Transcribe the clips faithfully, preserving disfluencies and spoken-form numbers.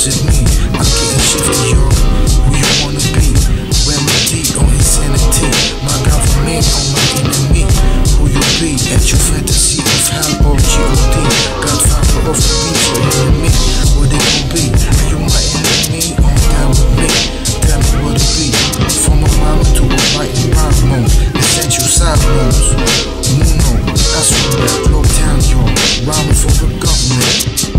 is it me? I'm getting shifty, yo. Who you wanna be? Remedy or insanity? My government or my enemy? Who you be? At your fantasy of hell or G O D? Godfather of the beach or enemy? What it gon' be? Are you my enemy or down with me? Tell me what it be. From a rhyme to a writing rhyme mode. Essential side modes. Muno, that's what that blow down, yo. Rhyming for the government.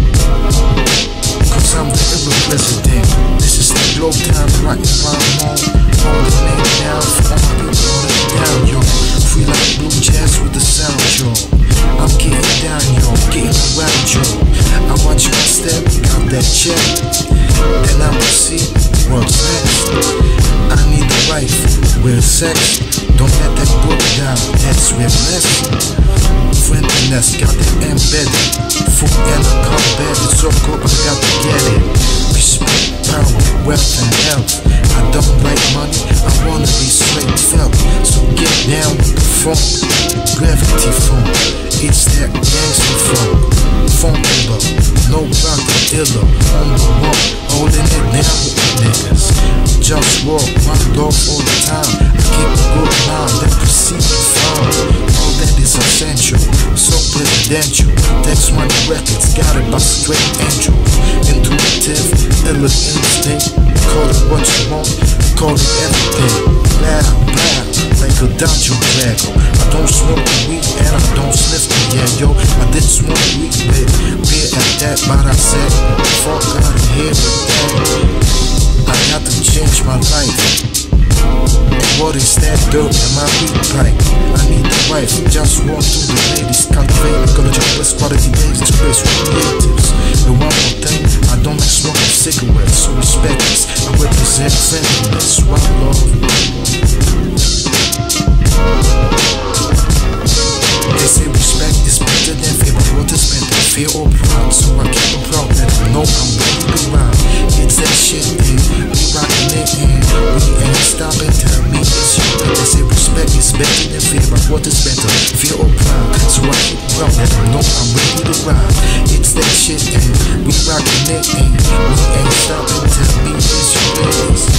Cause I'm the ever president. This is the glow time, writing rhyme mode. Holding it down for all my people holding it down, yo. Free like blue jazz with the sound, yo. I'm getting down, yo, getting around, yo. I watch my step, got that check. Then I will see what's next. I need a wife with sex. Don't let that book down, that's real blessing. Friendliness, got it embedded. Food and a combat, it's so good, I got to get it. Respect, power, wealth and health. I don't like money, I wanna be straight felt. So get down with the funk, gravity funk. It's that gangster funk. Funkula, no brotha, illa, on the wall, holding it down with the niggas. JustWar, OneLove all the time. I keep a good mind, that proceed to farm. All that is essential, so presidential. Text Money Records, got it by straight angel. Intuitive, illa instinct. Call it what you want, call it everything. Blah, blah, like a dungeon dragon. I don't smoke the weed and I don't sniff the yeah, yo. I did smoke weed, but beer at that, but I said, fuck out of here with that. I got to change my life. What is that dirt in my weed pipe? I need a wife, just walk through the ladies. Cultivate ecology, best quality days, express creatives. And one more thing, I don't like smoking cigarettes, so respect this. I represent friendliness, one love. They say respect is better than fear, but what is better, fear or pride? So I keep them proud that I know I'm ready to rhyme. It's that shit, and we rockin' it, and we ain't stopping. Tell me it's you, but they say respect is better than fear, but what is better, fear or pride? So I keep them proud that I know I'm ready to rhyme. It's that shit, and we rockin' it, and we ain't stopping. Tell me it's you, ladies.